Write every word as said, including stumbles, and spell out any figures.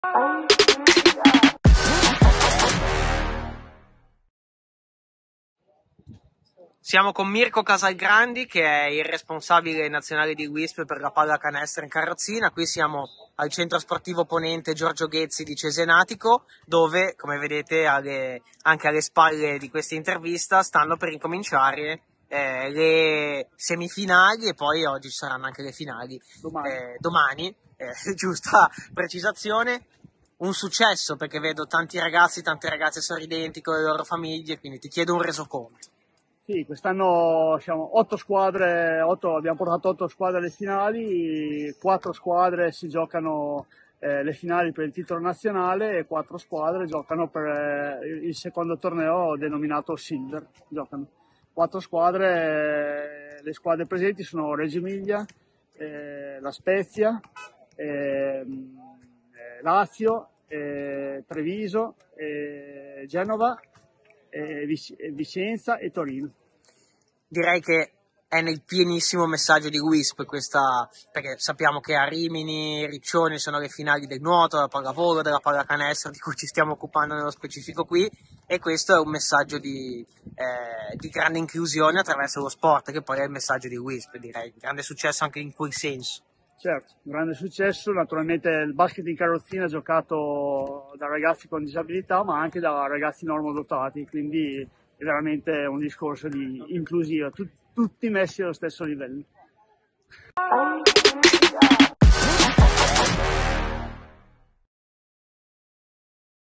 Siamo con Mirko Casalgrandi, che è il responsabile nazionale di Wisp per la pallacanestro in carrozzina. Qui siamo al centro sportivo Ponente Giorgio Ghezzi di Cesenatico, dove, come vedete alle, anche alle spalle di questa intervista, stanno per incominciare eh, le semifinali e poi oggi ci saranno anche le finali. Domani, eh, domani eh, giusta precisazione. Un successo, perché vedo tanti ragazzi, tante ragazze sorridenti con le loro famiglie, quindi ti chiedo un resoconto. sì, quest'anno siamo otto squadre, otto, abbiamo portato otto squadre alle finali, quattro squadre si giocano eh, le finali per il titolo nazionale e quattro squadre giocano per eh, il secondo torneo denominato Silver. Giocano quattro squadre, eh, le squadre presenti sono Reggio Emilia, eh, La Spezia, eh, Lazio, eh, Treviso, eh, Genova, eh, Vicenza e Torino. Direi che è nel pienissimo messaggio di Wisp questa, perché sappiamo che a Rimini, Riccione sono le finali del nuoto, della pallavolo, della pallacanestro, di cui ci stiamo occupando nello specifico qui, e questo è un messaggio di, eh, di grande inclusione attraverso lo sport, che poi è il messaggio di Wisp, direi, grande successo anche in quel senso. Certo, un grande successo, naturalmente il basket in carrozzina è giocato da ragazzi con disabilità ma anche da ragazzi normodotati, quindi è veramente un discorso di inclusiva, tutti messi allo stesso livello.